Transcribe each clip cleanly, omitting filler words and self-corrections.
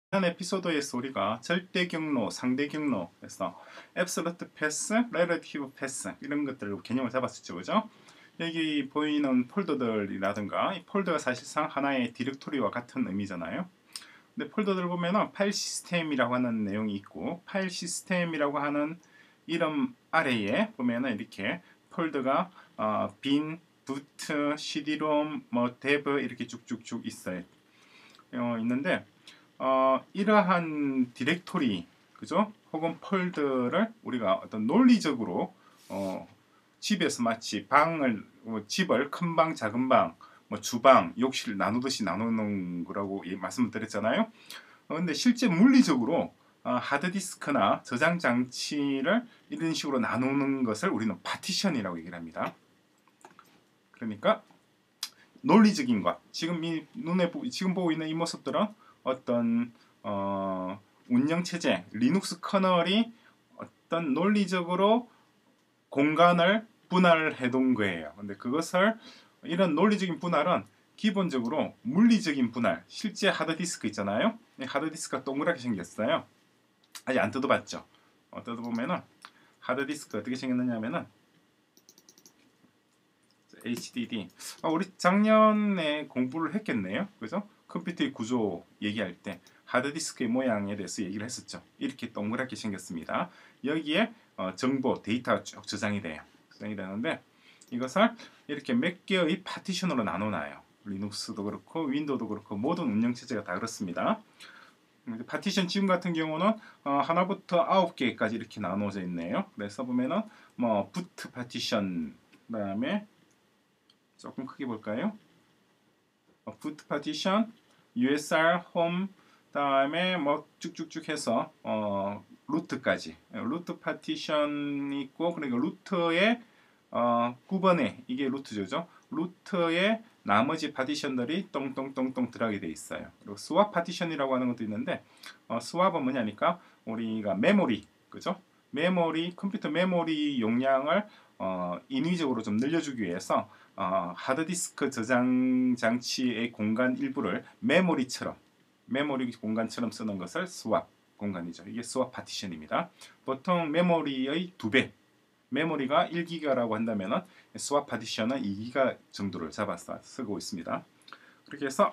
지난 에피소드에서 우리가 절대 경로, 상대 경로에서 absolute path, relative path 이런 것들 개념을 잡았었죠, 그죠? 여기 보이는 폴더들이라든가 이 폴더가 사실상 하나의 디렉토리와 같은 의미잖아요. 근데 폴더들 보면은 파일 시스템이라고 하는 내용이 있고 파일 시스템이라고 하는 이름 아래에 보면은 이렇게 폴더가 bin, boot, cd-rom, 뭐 dev 이렇게 쭉쭉쭉 있어요. 있는데 이러한 디렉토리, 그죠? 혹은 폴더를 우리가 어떤 논리적으로 집에서 마치 집을 큰 방, 작은 방, 뭐 주방, 욕실 나누듯이 나누는 거라고 말씀을 드렸잖아요. 근데 실제 물리적으로 하드디스크나 저장 장치를 이런 식으로 나누는 것을 우리는 파티션이라고 얘기를 합니다. 그러니까 논리적인 것, 지금 지금 보고 있는 이 모습들은 어떤 운영 체제, 리눅스 커널이 어떤 논리적으로 공간을 분할해 둔 거예요. 근데 그것을 이런 논리적인 분할은 기본적으로 물리적인 분할, 실제 하드디스크 있잖아요. 하드디스크가 동그랗게 생겼어요. 아직 안 뜯어봤죠. 뜯어보면은 하드디스크 어떻게 생겼느냐 하면은 HDD. 우리 작년에 공부를 했겠네요. 그죠? 컴퓨터의 구조 얘기할 때 하드디스크의 모양에 대해서 얘기를 했었죠. 이렇게 동그랗게 생겼습니다. 여기에 정보, 데이터가 쭉 저장이 돼요. 저장이 되는데 이것을 이렇게 몇 개의 파티션으로 나눠놔요. 리눅스도 그렇고 윈도우도 그렇고 모든 운영체제가 다 그렇습니다. 파티션 지금 같은 경우는 하나부터 9개까지 이렇게 나눠져 있네요. 그래서 보면은 뭐 부트 파티션, 그다음에 조금 크게 볼까요? 부트 파티션, USR, 홈, 다음에 뭐 쭉쭉쭉 해서 루트까지. 루트 파티션이 있고, 그러니까 루트의 9번에 이게 루트죠. 루트의 나머지 파티션들이 똥똥똥똥 들어가게 돼 있어요. 그리고 스왑 파티션이라고 하는 것도 있는데 스왑은 뭐냐니까 우리가 메모리, 그죠? 메모리, 컴퓨터 메모리 용량을 인위적으로 좀 늘려주기 위해서 하드디스크 저장 장치의 공간 일부를 메모리 공간처럼 쓰는 것을 스왑 공간이죠. 이게 스왑 파티션입니다. 보통 메모리의 2배, 메모리가 1기가라고 한다면 스왑 파티션은 2기가 정도를 잡아서 쓰고 있습니다. 그렇게 해서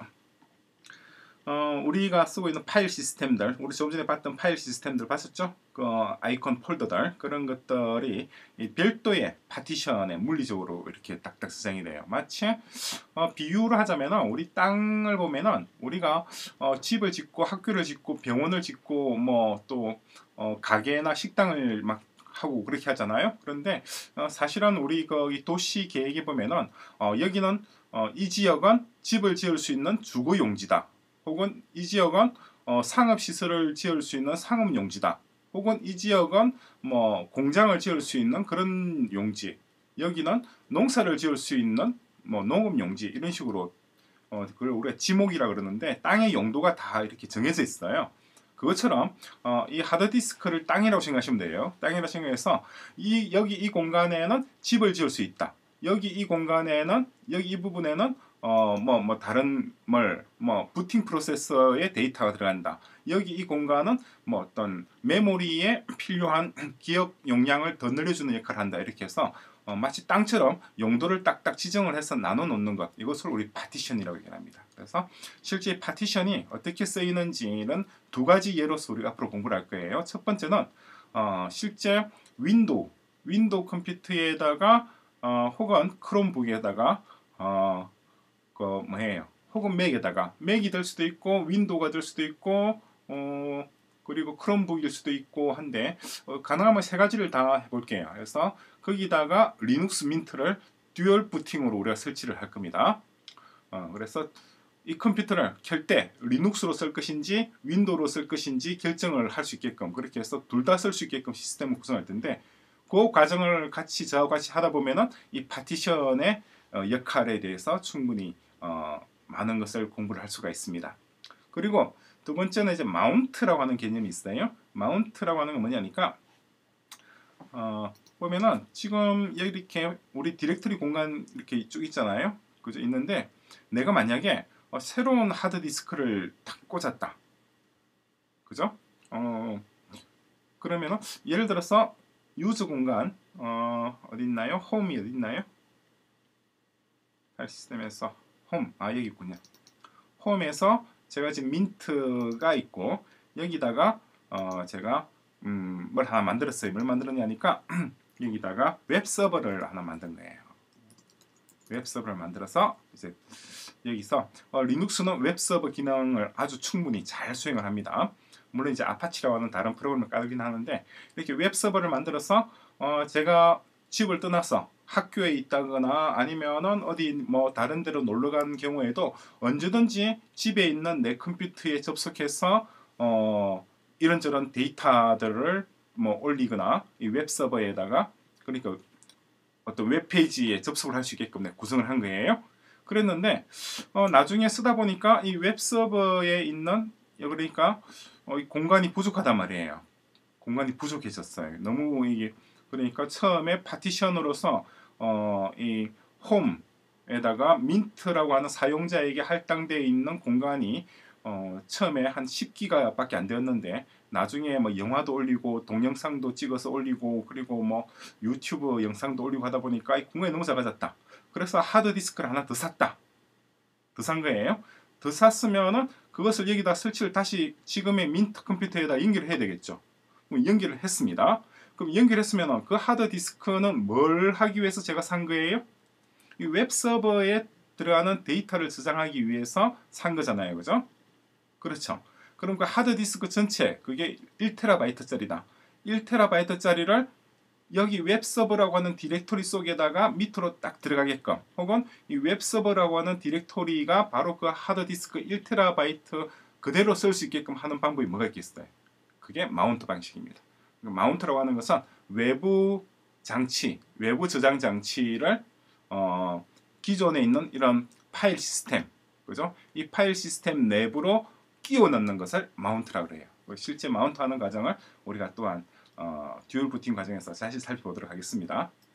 우리가 쓰고 있는 파일 시스템들, 우리 조금 전에 봤던 파일 시스템들 봤었죠? 그 아이콘 폴더들, 그런 것들이 별도의 파티션에 물리적으로 이렇게 딱딱 저장이 돼요. 마치 비유를 하자면 우리 땅을 보면은 우리가 집을 짓고 학교를 짓고 병원을 짓고 뭐 또 가게나 식당을 막 하고 그렇게 하잖아요. 그런데 사실은 우리 거기 도시 계획에 보면은 여기는 이 지역은 집을 지을 수 있는 주거 용지다. 혹은 이 지역은 상업시설을 지을 수 있는 상업용지다. 혹은 이 지역은 뭐 공장을 지을 수 있는 그런 용지. 여기는 농사를 지을 수 있는 뭐 농업용지 이런 식으로 그걸 우리가 지목이라 그러는데 땅의 용도가 다 이렇게 정해져 있어요. 그것처럼 이 하드디스크를 땅이라고 생각하시면 돼요. 땅이라고 생각해서 여기 이 공간에는 집을 지을 수 있다. 여기 이 공간에는 여기 이 부분에는 다른 부팅 프로세서의 데이터가 들어간다. 여기 이 공간은 뭐 어떤 메모리에 필요한 기억 용량을 더 늘려주는 역할을 한다. 이렇게 해서 마치 땅처럼 용도를 딱딱 지정을 해서 나눠 놓는 것, 이것을 우리 파티션이라고 얘기합니다. 그래서 실제 파티션이 어떻게 쓰이는지는 두 가지 예로서 우리가 앞으로 공부를 할 거예요. 첫 번째는 실제 윈도우 컴퓨터에다가 혹은 크롬북에다가 혹은 맥이 될 수도 있고 윈도우가 될 수도 있고 그리고 크롬북일 수도 있고 한데 가능하면 세 가지를 다 해볼게요. 그래서 거기다가 리눅스 민트를 듀얼 부팅으로 우리가 설치를 할 겁니다. 그래서 이 컴퓨터를 켤 때 리눅스로 쓸 것인지 윈도우로 쓸 것인지 결정을 할 수 있게끔, 그렇게 해서 둘 다 쓸 수 있게끔 시스템을 구성할 텐데, 그 과정을 저와 같이 하다 보면은 이 파티션의 역할에 대해서 충분히 많은 것을 공부를 할 수가 있습니다. 그리고 두 번째는 이제 마운트라고 하는 개념이 있어요. 마운트라고 하는 건 뭐냐니까 보면은 지금 이렇게 우리 디렉토리 공간 이렇게 쭉 있잖아요. 그죠? 있는데 내가 만약에 새로운 하드디스크를 탁 꽂았다. 그죠? 그러면은 예를 들어서 유저 공간 어디 있나요? 홈이 어디 있나요? 파일 시스템에서 홈, 여기 있군요. 홈에서 제가 지금 민트가 있고 여기다가 제가 뭘 하나 만들었어요. 뭘 만들었냐니까 여기다가 웹 서버를 하나 만든 거예요. 웹 서버를 만들어서 이제 여기서 리눅스는 웹 서버 기능을 아주 충분히 잘 수행을 합니다. 물론 이제 아파치라고 하는 다른 프로그램을 깔긴 하는데 이렇게 웹 서버를 만들어서 제가 집을 떠나서 학교에 있다거나 아니면은 어디 뭐 다른 데로 놀러 간 경우에도 언제든지 집에 있는 내 컴퓨터에 접속해서 이런저런 데이터들을 뭐 올리거나 이 웹 서버에다가 그러니까 어떤 웹페이지에 접속을 할 수 있게끔 구성을 한 거예요. 그랬는데 나중에 쓰다 보니까 이 웹 서버에 있는 그러니까 공간이 부족하단 말이에요. 공간이 부족해졌어요. 너무 이게 그러니까 처음에 파티션으로서 이 홈에다가 민트라고 하는 사용자에게 할당되어 있는 공간이 처음에 한 10기가밖에 안 되었는데 나중에 뭐 영화도 올리고 동영상도 찍어서 올리고 그리고 뭐 유튜브 영상도 올리고 하다 보니까 이 공간이 너무 작아졌다. 그래서 하드디스크를 하나 더 샀다. 더 산 거예요. 더 샀으면은 그것을 여기다 설치를 다시 지금의 민트 컴퓨터에다 연결을 해야 되겠죠. 연결을 했습니다. 그럼 연결했으면 그 하드디스크는 뭘 하기 위해서 제가 산 거예요? 이 웹 서버에 들어가는 데이터를 저장하기 위해서 산 거잖아요. 그죠? 그렇죠. 그럼 그 하드디스크 전체 그게 1TB짜리다. 1TB짜리를 여기 웹서버라고 하는 디렉토리 속에다가 밑으로 딱 들어가게끔 혹은 이 웹서버라고 하는 디렉토리가 바로 그 하드디스크 1TB 그대로 쓸 수 있게끔 하는 방법이 뭐가 있겠어요? 그게 마운트 방식입니다. 마운트라고 하는 것은 외부 장치, 외부 저장 장치를 기존에 있는 이런 파일 시스템, 그죠? 이 파일 시스템 내부로 끼워 넣는 것을 마운트라고 해요. 실제 마운트하는 과정을 우리가 또한 듀얼 부팅 과정에서 다시 살펴보도록 하겠습니다.